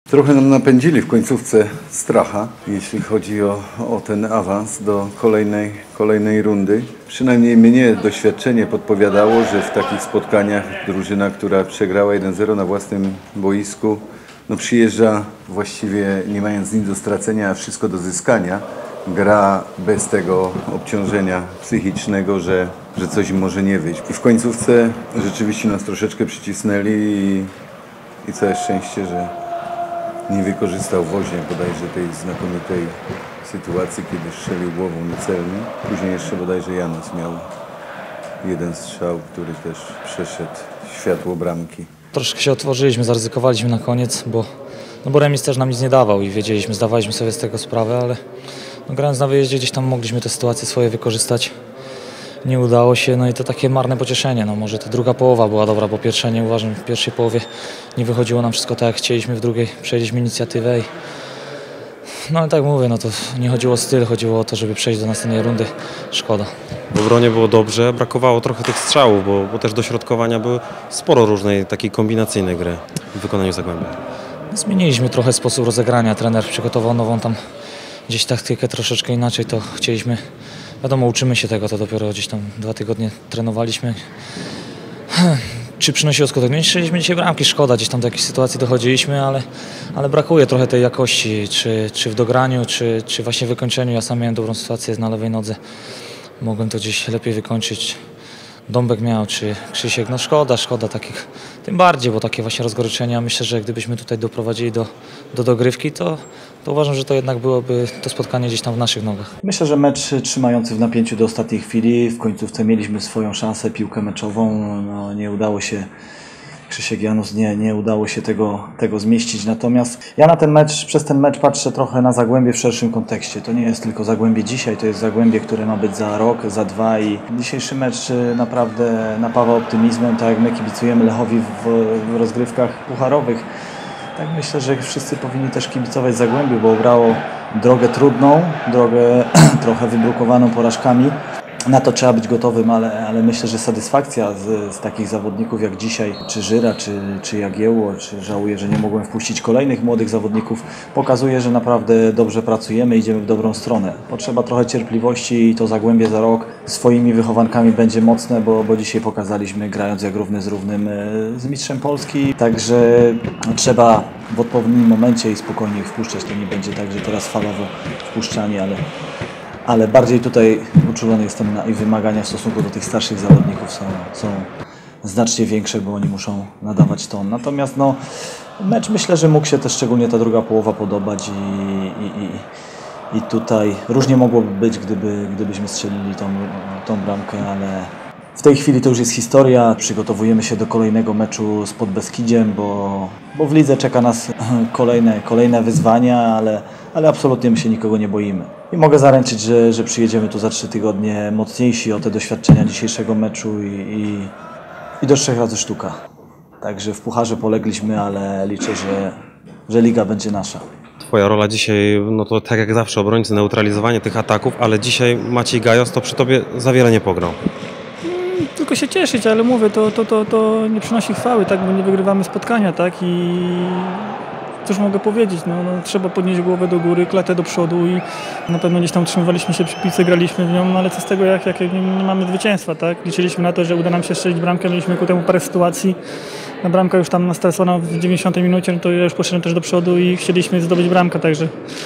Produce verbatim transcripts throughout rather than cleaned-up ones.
Trochę nam napędzili w końcówce Stracha, jeśli chodzi o, o ten awans do kolejnej, kolejnej rundy. Przynajmniej mnie doświadczenie podpowiadało, że w takich spotkaniach drużyna, która przegrała jeden zero na własnym boisku, no przyjeżdża właściwie nie mając nic do stracenia, a wszystko do zyskania. Gra bez tego obciążenia psychicznego, że, że coś im może nie wyjść. I w końcówce rzeczywiście nas troszeczkę przycisnęli i, i całe szczęście, że nie wykorzystał Woźniak bodajże tej znakomitej sytuacji, kiedy strzelił głową niecelnie. Później jeszcze bodajże Janos miał jeden strzał, który też przeszedł światło bramki. Troszkę się otworzyliśmy, zaryzykowaliśmy na koniec, bo, no bo remis też nam nic nie dawał i wiedzieliśmy, zdawaliśmy sobie z tego sprawę, ale no, grając na wyjeździe gdzieś tam mogliśmy te sytuacje swoje wykorzystać. Nie udało się, no i to takie marne pocieszenie. No może ta druga połowa była dobra, bo pierwsza nie uważam, w pierwszej połowie nie wychodziło nam wszystko tak jak chcieliśmy, w drugiej przejęliśmy inicjatywę i no ale tak mówię, no to nie chodziło o styl, chodziło o to, żeby przejść do następnej rundy. Szkoda. W obronie było dobrze, brakowało trochę tych strzałów, bo, bo też dośrodkowania były sporo różnej takiej kombinacyjnej gry w wykonaniu Zagłębia. Zmieniliśmy trochę sposób rozegrania, trener przygotował nową tam gdzieś taktykę troszeczkę inaczej, to chcieliśmy, wiadomo, uczymy się tego, to dopiero gdzieś tam dwa tygodnie trenowaliśmy. Czy przynosiło skutek? No nie strzeliśmy dzisiaj bramki, szkoda, gdzieś tam do jakiejś sytuacji dochodziliśmy, ale, ale brakuje trochę tej jakości, czy, czy w dograniu, czy, czy właśnie w wykończeniu. Ja sam miałem dobrą sytuację na lewej nodze, mogłem to gdzieś lepiej wykończyć. Dąbek miał, czy Krzysiek, no szkoda, szkoda takich, tym bardziej, bo takie właśnie rozgoryczenia, myślę, że gdybyśmy tutaj doprowadzili do, do dogrywki, to, to uważam, że to jednak byłoby to spotkanie gdzieś tam w naszych nogach. Myślę, że mecz trzymający w napięciu do ostatniej chwili, w końcówce mieliśmy swoją szansę, piłkę meczową, no, nie udało się, Krzysiek Janus nie, nie udało się tego, tego zmieścić, natomiast ja na ten mecz, przez ten mecz patrzę trochę na Zagłębie w szerszym kontekście. To nie jest tylko Zagłębie dzisiaj, to jest Zagłębie, które ma być za rok, za dwa i dzisiejszy mecz naprawdę napawa optymizmem, tak jak my kibicujemy Lechowi w, w rozgrywkach pucharowych. Tak myślę, że wszyscy powinni też kibicować Zagłębiu, bo grało drogę trudną, drogę trochę wybrukowaną porażkami. Na to trzeba być gotowym, ale, ale myślę, że satysfakcja z, z takich zawodników jak dzisiaj, czy Żyra, czy, czy Jagiełło, czy żałuję, że nie mogłem wpuścić kolejnych młodych zawodników, pokazuje, że naprawdę dobrze pracujemy, idziemy w dobrą stronę. Potrzeba trochę cierpliwości i to Zagłębie za rok swoimi wychowankami będzie mocne, bo, bo dzisiaj pokazaliśmy, grając jak równy z równym z mistrzem Polski. Także trzeba w odpowiednim momencie i spokojnie ich wpuszczać. To nie będzie tak, że teraz falowo wpuszczani, ale ale bardziej tutaj uczulony jestem na i wymagania w stosunku do tych starszych zawodników są, są znacznie większe, bo oni muszą nadawać ton. Natomiast no, mecz myślę, że mógł się też szczególnie ta druga połowa podobać i, i, i, i tutaj różnie mogłoby być, gdyby, gdybyśmy strzelili tą, tą bramkę, ale w tej chwili to już jest historia. Przygotowujemy się do kolejnego meczu z Podbeskidziem, bo, bo w lidze czeka nas kolejne, kolejne wyzwania, ale, ale absolutnie my się nikogo nie boimy. I mogę zaręczyć, że, że przyjedziemy tu za trzy tygodnie mocniejsi o te doświadczenia dzisiejszego meczu i, i, i do trzech razy sztuka. Także w pucharze polegliśmy, ale liczę, że, że liga będzie nasza. Twoja rola dzisiaj, no to tak jak zawsze obrońcy, neutralizowanie tych ataków, ale dzisiaj Maciej Gajos to przy tobie za wiele nie pograł. Tylko się cieszyć, ale mówię, to, to, to, to nie przynosi chwały, tak, bo nie wygrywamy spotkania, tak, i cóż mogę powiedzieć, no, no, trzeba podnieść głowę do góry, klatę do przodu i na pewno gdzieś tam utrzymywaliśmy się przy piłce, graliśmy w nią, no, ale co z tego, jak, jak nie, nie mamy zwycięstwa, tak, liczyliśmy na to, że uda nam się strzelić bramkę, mieliśmy ku temu parę sytuacji, na bramka już tam nastracona w dziewięćdziesiątej minucie, no to ja już poszedłem też do przodu i chcieliśmy zdobyć bramkę, także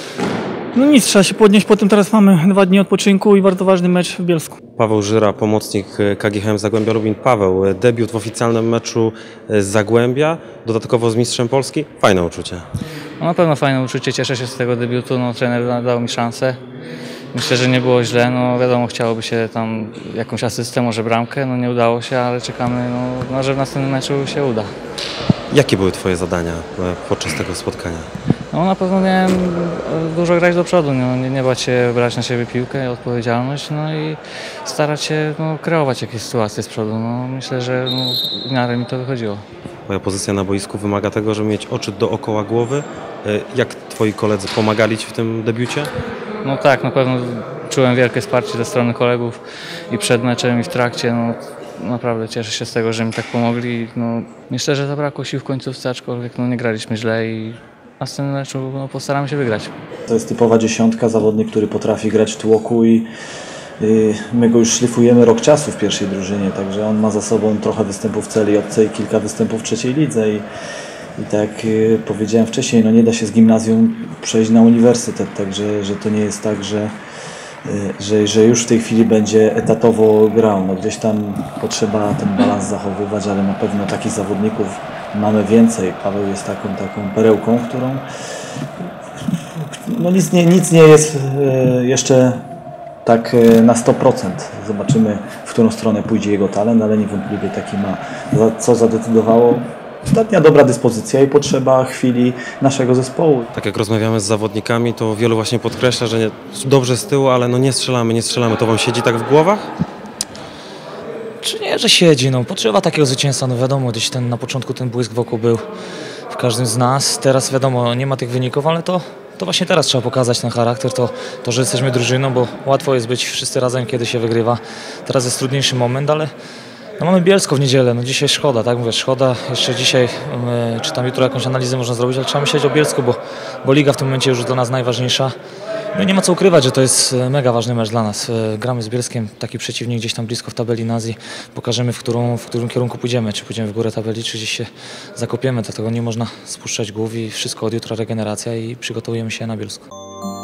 no nic, trzeba się podnieść, potem teraz mamy dwa dni odpoczynku i bardzo ważny mecz w Bielsku. Paweł Żyra, pomocnik K G H M Zagłębia Lubin. Paweł, debiut w oficjalnym meczu z Zagłębia, dodatkowo z mistrzem Polski. Fajne uczucie. No na pewno fajne uczucie, cieszę się z tego debiutu, no, trener dał mi szansę. Myślę, że nie było źle, no wiadomo, chciałoby się tam jakąś asystę, może bramkę, no nie udało się, ale czekamy, no, no że w następnym meczu się uda. Jakie były twoje zadania podczas tego spotkania? No na pewno miałem dużo grać do przodu, no, nie, nie bać się brać na siebie piłkę, odpowiedzialność, no i starać się no, kreować jakieś sytuacje z przodu. No, myślę, że no, w miarę mi to wychodziło. Twoja pozycja na boisku wymaga tego, żeby mieć oczy dookoła głowy. Jak twoi koledzy pomagali ci w tym debiucie? No tak, na pewno czułem wielkie wsparcie ze strony kolegów i przed meczem i w trakcie. No, naprawdę cieszę się z tego, że mi tak pomogli. No, myślę, że zabrakło sił w końcówce, aczkolwiek no, nie graliśmy źle i A z tym meczu no, postaramy się wygrać. To jest typowa dziesiątka, zawodnik, który potrafi grać w tłoku i y, my go już szlifujemy rok czasu w pierwszej drużynie, także on ma za sobą trochę występów w celi obcej, kilka występów w trzeciej lidze i, i tak jak y, powiedziałem wcześniej, no nie da się z gimnazjum przejść na uniwersytet, także że to nie jest tak, że, y, że, że już w tej chwili będzie etatowo grał. No gdzieś tam potrzeba ten balans zachowywać, ale na pewno takich zawodników mamy więcej. Paweł jest taką, taką perełką, którą no nic nie, nic nie jest e, jeszcze tak e, na sto procent. Zobaczymy, w którą stronę pójdzie jego talent, ale niewątpliwie taki ma. Za, co zadecydowało? Ostatnia dobra dyspozycja i potrzeba chwili naszego zespołu. Tak jak rozmawiamy z zawodnikami, to wielu właśnie podkreśla, że nie, dobrze z tyłu, ale no nie strzelamy, nie strzelamy. To wam siedzi tak w głowach? Czy nie, że siedzi, no potrzeba takiego zwycięstwa, no wiadomo, gdzieś ten, na początku ten błysk wokół był w każdym z nas, teraz wiadomo, nie ma tych wyników, ale to, to właśnie teraz trzeba pokazać ten charakter, to, to, że jesteśmy drużyną, bo łatwo jest być wszyscy razem, kiedy się wygrywa, teraz jest trudniejszy moment, ale no mamy Bielsko w niedzielę, no dzisiaj szkoda, tak mówię, szkoda, jeszcze dzisiaj, yy, czy tam jutro jakąś analizę można zrobić, ale trzeba myśleć o Bielsku, bo, bo liga w tym momencie już dla nas najważniejsza. No i nie ma co ukrywać, że to jest mega ważny mecz dla nas. Gramy z Bielskiem, taki przeciwnik gdzieś tam blisko w tabeli Nazji. Pokażemy, w, którą, w którym kierunku pójdziemy. Czy pójdziemy w górę tabeli, czy gdzieś się zakopiemy. Dlatego nie można spuszczać głów i wszystko od jutra regeneracja i przygotowujemy się na Bielsku.